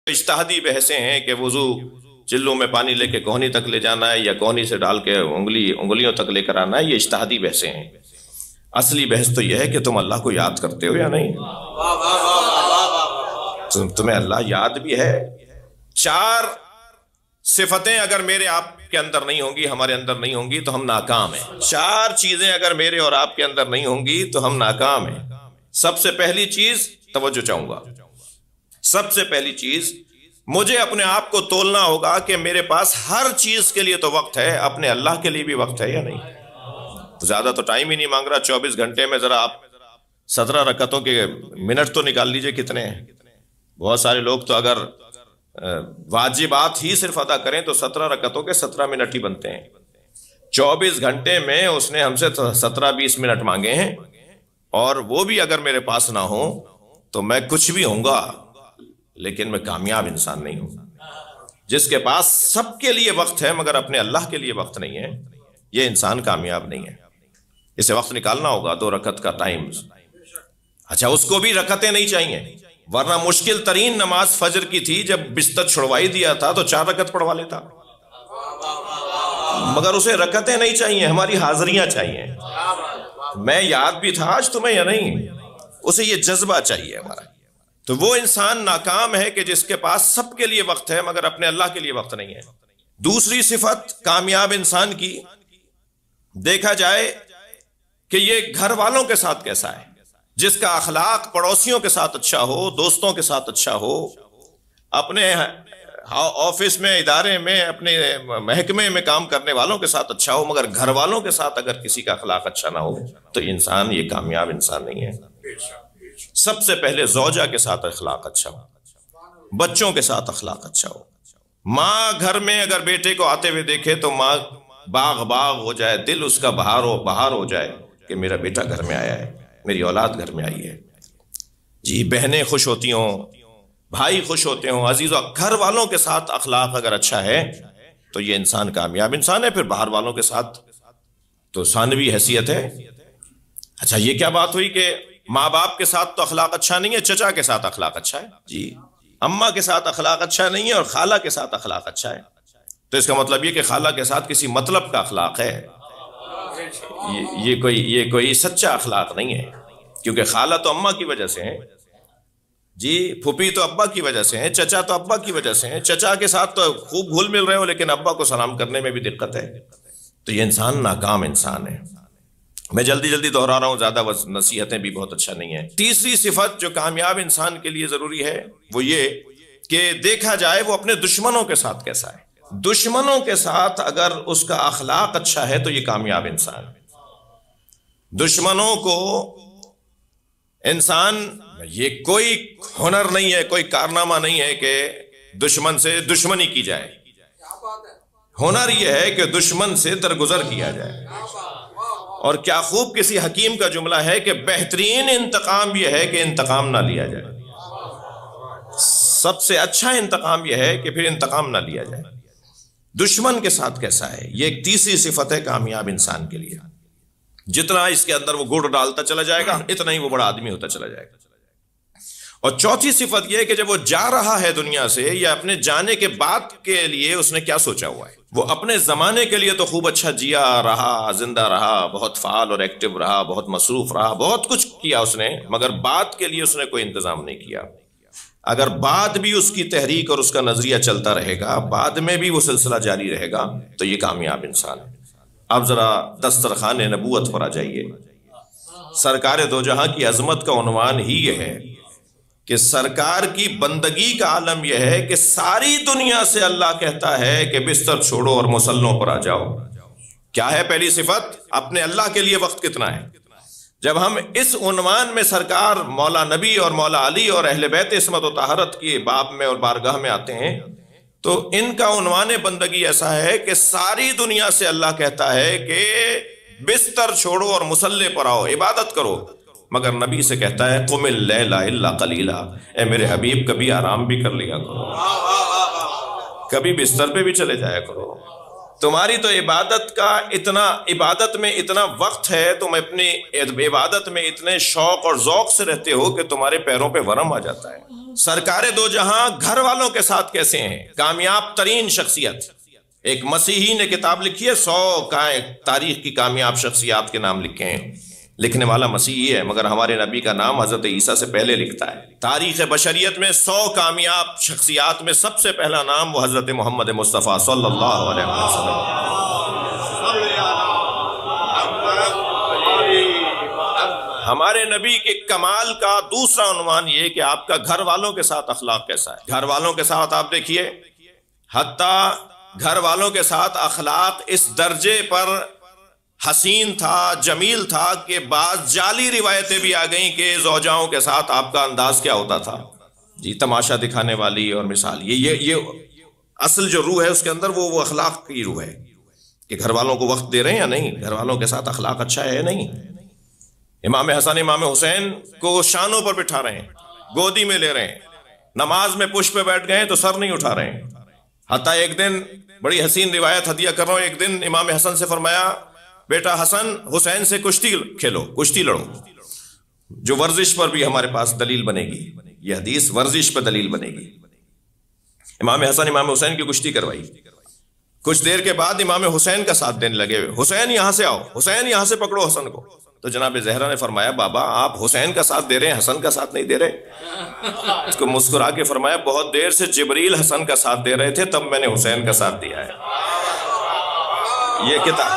اجتہادی بحثیں ہیں کہ وضو چلوں میں پانی لے کے کوہنی تک لے جانا ہے یا کوہنی سے ڈال کے انگلیوں تک لے کر آنا ہے، یہ اجتہادی بحثیں ہیں۔ اصلی بحث تو یہ ہے کہ تم اللہ کو یاد کرتے ہو یا نہیں، تمہیں اللہ یاد بھی ہے۔ چار صفتیں اگر میرے آپ کے اندر نہیں ہوں گی، ہمارے اندر نہیں ہوں گی تو ہم ناکام ہیں۔ چار چیزیں اگر میرے اور آپ کے اندر نہیں ہوں گی تو ہم ناکام ہیں۔ سب سے پہلی چیز، توجہ چاہوں گا، سب سے پہلی چیز مجھے اپنے آپ کو تولنا ہوگا کہ میرے پاس ہر چیز کے لیے تو وقت ہے، اپنے اللہ کے لیے بھی وقت ہے یا نہیں۔ زیادہ تو ٹائم ہی نہیں مانگ رہا، 24 گھنٹے میں ذرا آپ 17 رکعتوں کے منٹ تو نکال لیجئے کتنے ہیں۔ بہت سارے لوگ تو اگر واجبات ہی صرف ادا کریں تو 17 رکعتوں کے 17 منٹ ہی بنتے ہیں۔ 24 گھنٹے میں اس نے ہم سے 17-20 منٹ مانگے ہیں، اور وہ بھی اگر میرے پاس نہ ہو تو میں کچھ بھی ہوں گا لیکن میں کامیاب انسان نہیں ہوں۔ جس کے پاس سب کے لیے وقت ہے مگر اپنے اللہ کے لیے وقت نہیں ہے، یہ انسان کامیاب نہیں ہے۔ اسے وقت نکالنا ہوگا، 2 رکعت کا ٹائم۔ اچھا، اس کو بھی رکعتیں نہیں چاہیے، ورنہ مشکل ترین نماز فجر کی تھی، جب بستر چھڑوائی دیا تھا تو 4 رکعت پڑھوا لیتا، مگر اسے رکعتیں نہیں چاہیے، ہماری حاضریاں چاہیے۔ میں یاد بھی تھا آج تمہیں یا نہیں، اسے یہ جذبہ چاہیے ہمارا۔ تو وہ انسان ناکام ہے کہ جس کے پاس سب کے لیے وقت ہے مگر اپنے اللہ کے لیے وقت نہیں ہے۔ دوسری صفت کامیاب انسان کی دیکھا جائے کہ یہ گھر والوں کے ساتھ کیسا ہے، جس کا اخلاق پڑوسیوں کے ساتھ اچھا ہو، دوستوں کے ساتھ اچھا ہو، اپنے آفس میں، ادارے میں، اپنے محکمے میں کام کرنے والوں کے ساتھ اچھا ہو، مگر گھر والوں کے ساتھ اگر کسی کا اخلاق اچھا نہ ہو تو انسان یہ کامیاب انسان نہیں ہے۔ سب سے پہلے زوجہ کے ساتھ اخلاق اچھا ہو، بچوں کے ساتھ اخلاق اچھا ہو۔ ماں گھر میں اگر بیٹے کو آتے ہوئے دیکھے تو ماں باغ ہو جائے، دل اس کا بہار ہو جائے کہ میرا بیٹا گھر میں آیا ہے، میری اولاد گھر میں آئی ہے۔ جی، بہنیں خوش ہوتی ہوں، بھائی خوش ہوتے ہوں۔ عزیزو، گھر والوں کے ساتھ اخلاق اگر اچھا ہے تو یہ انسان کامیاب انسان ہے۔ پھر باہر والوں کے ساتھ تو ثانوی حیثیت ہے۔ اچھا، یہ کیا بات ہوئی کہ ماں باپ کے ساتھ تو اخلاق اچھا نہیں ہے، چچا کے ساتھ اخلاق اچھا ہے؟ جی، اماں کے ساتھ اخلاق اچھا نہیں ہے اور خالہ کے ساتھ اخلاق اچھا ہے، تو اس کا مطلب یہ کہ خالہ کے ساتھ کسی مطلب کا اخلاق ہے، یہ کوئی سچا اخلاق نہیں ہے، کیونکہ خالہ تو اماں کی وجہ سے ہے، جی، پھوپھی تو ابا کی وجہ سے ہیں، چچا تو ابا کی وجہ سے ہیں۔ چچا کے ساتھ تو خوب گھل مل رہے ہو لیکن ابا کو سلام کرنے میں بھی دقت ہے، تو یہ انسان ناکام انسان ہے۔ میں جلدی دہرا رہا ہوں، زیادہ نصیحتیں بھی بہت اچھا نہیں ہیں۔ تیسری صفت جو کامیاب انسان کے لیے ضروری ہے وہ یہ کہ دیکھا جائے وہ اپنے دشمنوں کے ساتھ کیسا ہے۔ دشمنوں کے ساتھ اگر اس کا اخلاق اچھا ہے تو یہ کامیاب انسان ہے۔ دشمنوں کو انسان، یہ کوئی ہنر نہیں ہے، کوئی کارنامہ نہیں ہے کہ دشمن سے دشمنی کی جائے، ہنر یہ ہے کہ دشمن سے درگزر کیا جائے۔ اور کیا خوب کسی حکیم کا جملہ ہے کہ بہترین انتقام یہ ہے کہ انتقام نہ لیا جائے، سب سے اچھا انتقام یہ ہے کہ پھر انتقام نہ لیا جائے۔ دشمن کے ساتھ کیسا ہے، یہ ایک تیسری صفت ہے کامیاب انسان کے لیے۔ جتنا اس کے اندر وہ گڑ ڈالتا چلا جائے گا اتنا ہی وہ بڑا آدمی ہوتا چلا جائے گا۔ اور چوتھی صفت یہ ہے کہ جب وہ جا رہا ہے دنیا سے، یا اپنے جانے کے بعد کے لیے اس نے کیا سوچا ہوا ہے۔ وہ اپنے زمانے کے لیے تو خوب اچھا جیا رہا، زندہ رہا، بہت فعال اور ایکٹیو رہا، بہت مصروف رہا، بہت کچھ کیا اس نے، مگر بعد کے لیے اس نے کوئی انتظام نہیں کیا۔ اگر بعد بھی اس کی تحریک اور اس کا نظریہ چلتا رہے گا، بعد میں بھی وہ سلسلہ جاری رہے گا، تو یہ کامیاب انسان ہے۔ اب ذرا دسترخوان نبوت پر آ جائیے۔ سرکار دو جہاں کی عظمت کا عنوان ہی یہ ہے کہ سرکار کی بندگی کا عالم یہ ہے کہ ساری دنیا سے اللہ کہتا ہے کہ بستر چھوڑو اور مصلوں پر آ جاؤ۔ کیا ہے پہلی صفت؟ اپنے اللہ کے لیے وقت کتنا ہے۔ جب ہم اس عنوان میں سرکار مولا نبی اور مولا علی اور اہل بیت عصمت و طہارت کی باب میں اور بارگاہ میں آتے ہیں تو ان کا عنوان بندگی ایسا ہے کہ ساری دنیا سے اللہ کہتا ہے کہ بستر چھوڑو اور مصلے پر آؤ، عبادت کرو، مگر نبی سے کہتا ہے قم اللیل الا قلیلا، اے میرے حبیب کبھی آرام بھی کر لیا کرو، کبھی بستر پہ بھی چلے جایا کرو، تمہاری تو عبادت میں اتنا وقت ہے، تم اپنی عبادت میں اتنے شوق اور ذوق سے رہتے ہو کہ تمہارے پیروں پہ ورم آ جاتا ہے۔ سرکار دو جہاں گھر والوں کے ساتھ کیسے ہیں؟ کامیاب ترین شخصیت، ایک مسیحی نے کتاب لکھی ہے 100 تاریخ کی کامیاب شخصیات کے نام لکھے ہیں، لکھنے والا مسیحی ہے، مگر ہمارے نبی کا نام حضرت عیسیٰ سے پہلے لکھتا ہے۔ تاریخ بشریت میں 100 کامیاب شخصیات میں سب سے پہلا نام وہ حضرت محمد مصطفیٰ صلی اللہ علیہ وسلم۔ ہمارے نبی کے کمال کا دوسرا عنوان یہ کہ آپ کا گھر والوں کے ساتھ اخلاق کیسا ہے۔ گھر والوں کے ساتھ آپ دیکھیے، حتیٰ گھر والوں کے ساتھ اخلاق اس درجے پر حسین تھا، جمیل تھا کہ بعض جعلی روایتیں بھی آ گئیں کہ زوجاؤں کے ساتھ آپ کا انداز کیا ہوتا تھا، جی تماشا دکھانے والی اور مثال۔ یہ اصل جو روح ہے اس کے اندر وہ اخلاق کی روح ہے کہ گھر والوں کو وقت دے رہے ہیں یا نہیں، گھر والوں کے ساتھ اخلاق اچھا ہے یا نہیں۔ امام حسن امام حسین کو شانوں پر بٹھا رہے ہیں، گودی میں لے رہے ہیں، نماز میں پشت پہ بیٹھ گئے تو سر نہیں اٹھا رہے ہیں۔ حتیٰ ایک دن، بڑی حسین روایت ہدیہ کر رہا ہوں، ایک دن امام حسن سے فرمایا بیٹا حسن حسین سے کشتی کھیلو، کشتی لڑو، جو ورزش پر بھی ہمارے پاس دلیل بنے گی، یہ حدیث ورزش پر دلیل بنے گی۔ امام حسن امام حسین کی کشتی کروائی، کچھ دیر کے بعد امام حسین کا ساتھ دینے لگے، حسین یہاں سے آؤ، حسین یہاں سے پکڑو حسن کو۔ تو جناب زہرا نے فرمایا بابا آپ حسین کا ساتھ دے رہے ہیں، حسن کا ساتھ نہیں دے رہے۔ اس کو مسکرا کے فرمایا بہت دیر سے جبریل حسن کا ساتھ دے رہے تھے، تب میں نے حسین کا ساتھ دیا ہے۔ یہ کتاب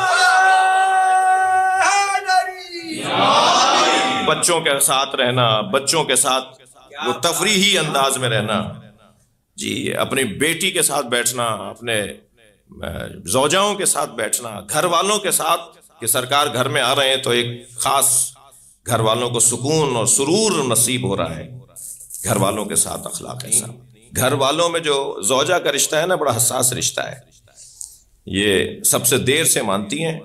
بچوں کے ساتھ رہنا، بچوں کے ساتھ وہ تفریحی انداز میں رہنا، جی اپنی بیٹی کے ساتھ بیٹھنا، اپنے زوجاؤں کے ساتھ بیٹھنا، گھر والوں کے ساتھ، کہ سرکار گھر میں آ رہے ہیں تو ایک خاص گھر والوں کو سکون اور سرور نصیب ہو رہا ہے۔ گھر والوں کے ساتھ اخلاق ایسا، گھر والوں میں جو زوجہ کا رشتہ ہے نا، بڑا حساس رشتہ ہے، یہ سب سے دیر سے مانتی ہیں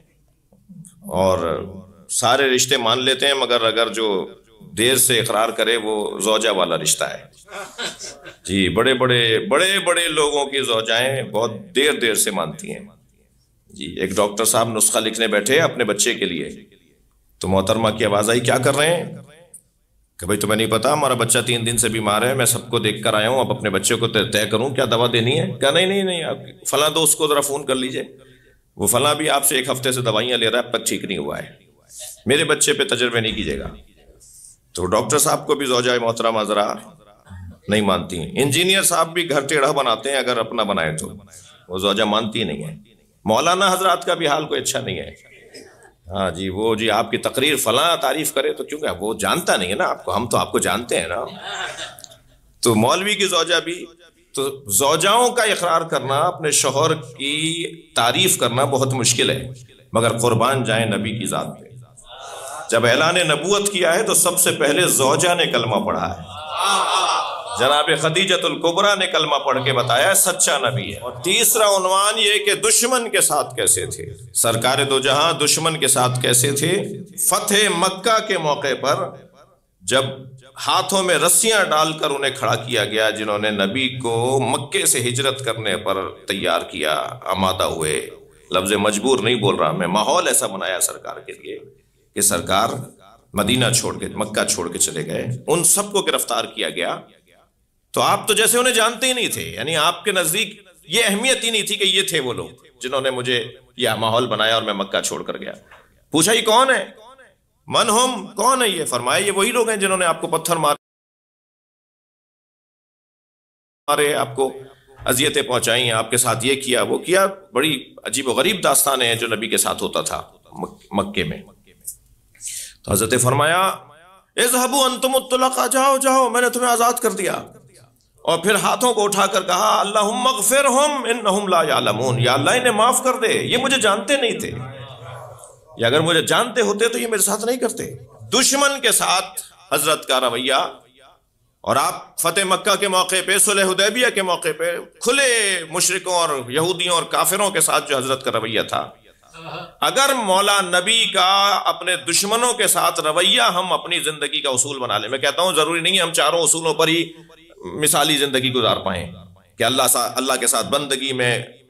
اور سارے رشتے مان لیتے ہیں، مگر اگر جو دیر سے اقرار کرے وہ زوجہ والا رشتہ ہے۔ جی بڑے بڑے لوگوں کی زوجائیں بہت دیر سے مانتی ہیں۔ جی ایک ڈاکٹر صاحب نسخہ لکھنے بیٹھے اپنے بچے کے لیے، تو محترمہ کی آواز آئی کیا کر رہے ہیں؟ کہ بھائی تمہیں نہیں پتا ہمارا بچہ 3 دن سے بیمار ہے، میں سب کو دیکھ کر آیا ہوں، اب اپنے بچے کو طے کروں کیا دوا دینی ہے؟ کہا نہیں آپ فلاں دوست کو ذرا فون کر لیجئے، وہ فلاں بھی آپ سے 1 ہفتے سے دوائیاں لے رہا ہے، اب تک ٹھیک نہیں ہوا ہے، میرے بچے پہ تجربے نہیں کیجیے گا۔ تو ڈاکٹر صاحب کو بھی زوجہ محترمہ ذرا نہیں مانتی ہیں۔ انجینئر صاحب بھی گھر ٹیڑھا بناتے ہیں، اگر اپنا بنائے تو وہ زوجہ مانتی نہیں ہے۔ مولانا حضرات کا بھی حال کوئی اچھا نہیں ہے، ہاں جی وہ جی آپ کی تقریر فلاں تعریف کرے تو کیوں کہ وہ جانتا نہیں ہے نا آپ کو، ہم تو آپ کو جانتے ہیں نا۔ تو مولوی کی زوجہ بھی، تو زوجاؤں کا اقرار کرنا، اپنے شوہر کی تعریف کرنا بہت مشکل ہے، مگر قربان جائیں نبی کی ذات پہ، جب اعلان نبوت کیا ہے تو سب سے پہلے زوجہ نے کلمہ پڑھا ہے، جناب خدیجۃ الکبریٰ نے کلمہ پڑھ کے بتایا سچا نبی ہے۔ اور تیسرا عنوان یہ کہ دشمن کے ساتھ کیسے تھے، سرکار دو جہاں دشمن کے ساتھ کیسے تھے۔ فتح مکہ کے موقع پر جب ہاتھوں میں رسیاں ڈال کر انہیں کھڑا کیا گیا، جنہوں نے نبی کو مکے سے ہجرت کرنے پر تیار کیا، آمادہ ہوئے، لفظ مجبور نہیں بول رہا میں، ماحول ایسا بنایا سرکار کے لیے کہ سرکار مدینہ چھوڑ کے، مکہ چھوڑ کے چلے گئے، ان سب کو گرفتار کیا گیا۔ تو آپ تو جیسے انہیں جانتے ہی نہیں تھے، یعنی آپ کے نزدیک یہ اہمیت ہی نہیں تھی کہ یہ تھے وہ لوگ جنہوں نے مجھے یہ ماحول بنایا اور میں مکہ چھوڑ کر گیا۔ پوچھا یہ کون ہے؟ من ہم، کون ہے یہ؟ فرمایا یہ وہی لوگ ہیں جنہوں نے آپ کو پتھر مارے، آپ کو اذیتیں پہنچائی ہیں، آپ کے ساتھ یہ کیا وہ کیا۔ بڑی عجیب و غریب داستانیں ہیں جو نبی کے ساتھ ہوتا تھا مکے میں۔ تو حضرت فرمایا اذهبوا انتم الطلقاء، جاؤ میں نے تمہیں آزاد کر دیا۔ اور پھر ہاتھوں کو اٹھا کر کہا اللہم اغفرہم انہم لا یعلمون، یا اللہ انہیں معاف کر دے، یہ مجھے جانتے نہیں تھے، یا اگر مجھے جانتے ہوتے تو یہ میرے ساتھ نہیں کرتے۔ دشمن کے ساتھ حضرت کا رویہ، اور آپ فتح مکہ کے موقع پہ، صلح حدیبیہ کے موقع پہ کھلے مشرکوں اور یہودیوں اور کافروں کے ساتھ جو حضرت کا رویہ تھا، اگر مولا نبی کا اپنے دشمنوں کے ساتھ رویہ ہم اپنی زندگی کا اصول بنا لیں، میں کہتا ہوں ضروری نہیں ہے ہم چاروں اصولوں پر ہی مثالی زندگی گزار پائیں کہ اللہ کے ساتھ بندگی میں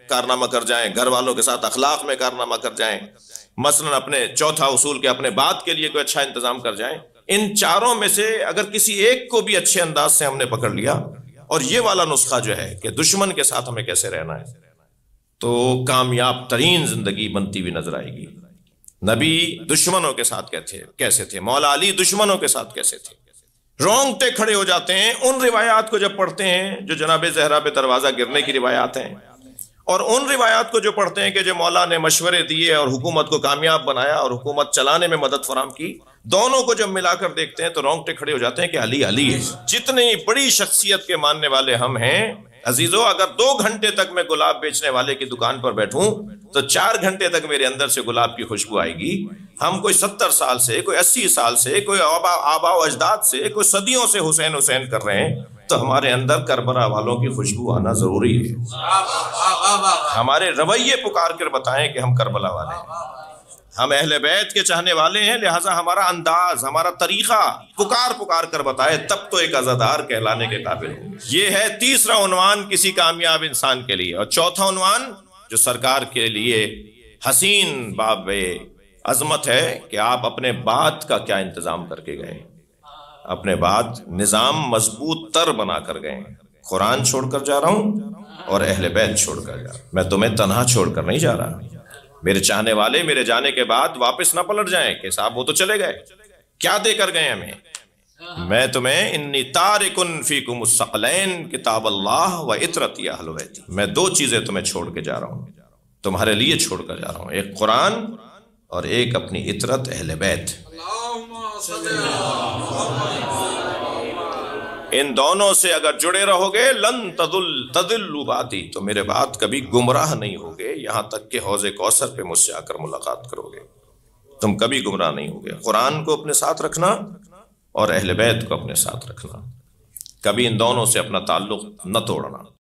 کارنامہ کر جائیں، گھر والوں کے ساتھ اخلاق میں کارنامہ کر جائیں، مثلاً اپنے چوتھا اصول کے اپنے بات کے لیے کوئی اچھا انتظام کر جائیں۔ ان چاروں میں سے اگر کسی ایک کو بھی اچھے انداز سے ہم نے پکڑ لیا، اور یہ والا نسخہ جو ہے کہ دشمن کے ساتھ ہمیں کیسے رہنا ہے، تو کامیاب ترین زندگی بنتی ہوئی نظر آئے گی۔ نبی دشمنوں کے ساتھ کیسے تھے، مولا علی دشمنوں کے ساتھ کیسے تھے، رونگٹے کھڑے ہو جاتے ہیں ان روایات کو جب پڑھتے ہیں جو جناب زہرا پہ دروازہ گرنے کی روایات ہیں، اور ان روایات کو جو پڑھتے ہیں کہ جو مولا نے مشورے دیے اور حکومت کو کامیاب بنایا اور حکومت چلانے میں مدد فراہم کی، دونوں کو جب ملا کر دیکھتے ہیں تو رونگٹے کھڑے ہو جاتے ہیں کہ علی علی ہے۔ جتنی بڑی شخصیت کے ماننے والے ہم ہیں عزیزو، اگر 2 گھنٹے تک میں گلاب بیچنے والے کی دکان پر بیٹھوں تو 4 گھنٹے تک میرے اندر سے گلاب کی خوشبو آئے گی۔ ہم کوئی 70 سال سے، کوئی 80 سال سے، کوئی آبا و اجداد سے، کوئی صدیوں سے حسین حسین کر رہے ہیں، تو ہمارے اندر کربلا والوں کی خوشبو آنا ضروری ہے۔ ہمارے رویے پکار کر بتائیں کہ ہم کربلا والے ہیں، ہم اہل بیت کے چاہنے والے ہیں، لہٰذا ہمارا انداز، ہمارا طریقہ پکار کر بتائے، تب تو ایک عزادار کہلانے کے قابل ہوں گے۔ یہ ہے تیسرا عنوان کسی کامیاب انسان کے لیے۔ اور چوتھا عنوان جو سرکار کے لیے حسین باب عظمت ہے کہ آپ اپنے بات کا کیا انتظام کر کے گئے، اپنے بات نظام مضبوط تر بنا کر گئے۔ قرآن چھوڑ کر جا رہا ہوں اور اہل بیت چھوڑ کر جا رہا ہوں، میں تمہیں تنہا چھوڑ کر نہیں جا رہا۔ میرے چاہنے والے میرے جانے کے بعد واپس نہ پلٹ جائیں کہ صاحب وہ تو چلے گئے، کیا دے کر گئے ہمیں۔ میں تمہیں انی تارکن فیکم الثقلین کتاب اللہ و عطرتی اہل بیتی، میں 2 چیزیں تمہیں چھوڑ کے جا رہا ہوں، تمہارے لیے چھوڑ کر جا رہا ہوں، ایک قرآن اور ایک اپنی عطرت اہل بیت۔ ان دونوں سے اگر جڑے رہو گے لن تضلوا بعدی، تو میرے بعد کبھی گمراہ نہیں ہوگے، یہاں تک کہ حوض کوثر پہ مجھ سے آ کر ملاقات کرو گے، تم کبھی گمراہ نہیں ہوگے۔ قرآن کو اپنے ساتھ رکھنا اور اہل بیت کو اپنے ساتھ رکھنا، کبھی ان دونوں سے اپنا تعلق نہ توڑنا۔